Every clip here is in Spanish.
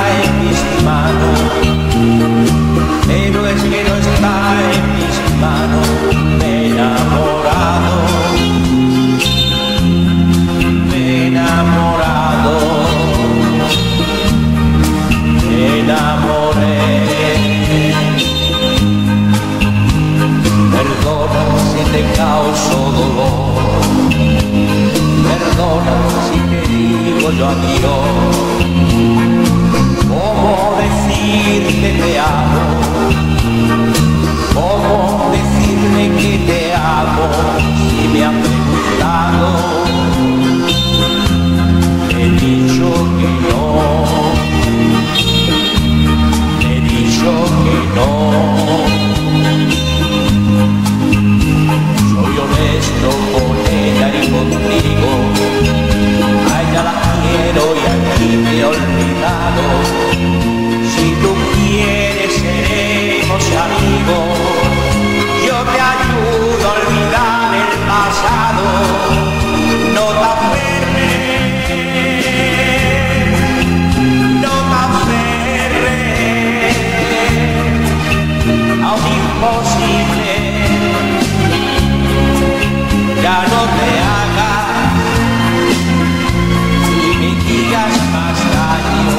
en mis manos, pero es que no está en mis manos. Me he enamorado, me he enamorado, me enamoré. Perdona si te causo dolor, perdona si te digo yo adiós. ¿Cómo decirte te amo? ¿Cómo decirle que te amo si me han preguntado? He dicho que no, he dicho que no. Soy honesto con ella y contigo, a ella la quiero y a ti me he olvidado. Si tú quieres seremos amigos, yo te ayudo a olvidar el pasado. No te aferres, no te aferres a un imposible. Ya no te hagas ni me digas más daño.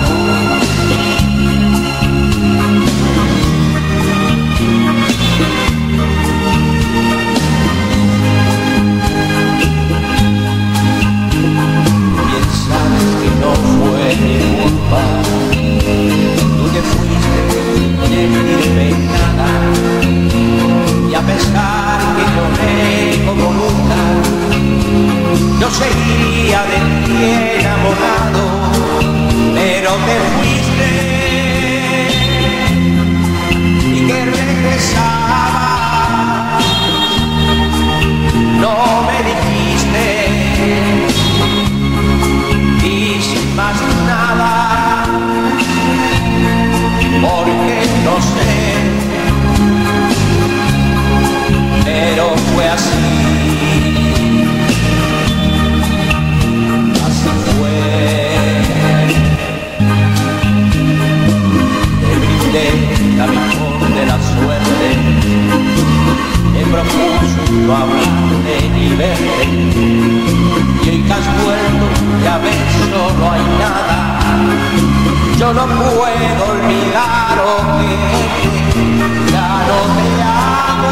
Bien sabes que no fue mi culpa, tú te fuiste sin decirme nada, y a pesar que lloré como nunca, yo seguía de ti enamorado, pero te fuiste y que regresabas, no me dijiste, y sin más nada, porque no sé, pero fue así. Así fue. Te brindé la mejor de la suerte, te propuse no hablarte ni verte, y hoy que has vuelto ya ves solo hay nada. Yo no puedo olvidar que ya no te amo.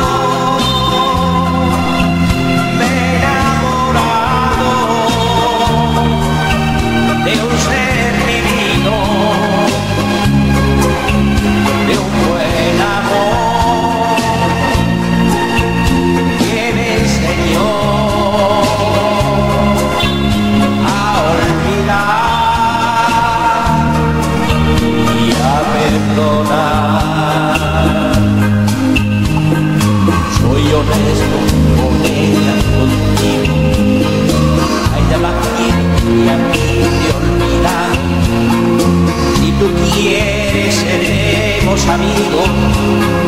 De un ser divino, de un buen amor que me enseñó a olvidar y a perdonar. Soy honesto con ella, contigo, a ella la quiero y a mí te olvidar. Si tú quieres seremos amigos,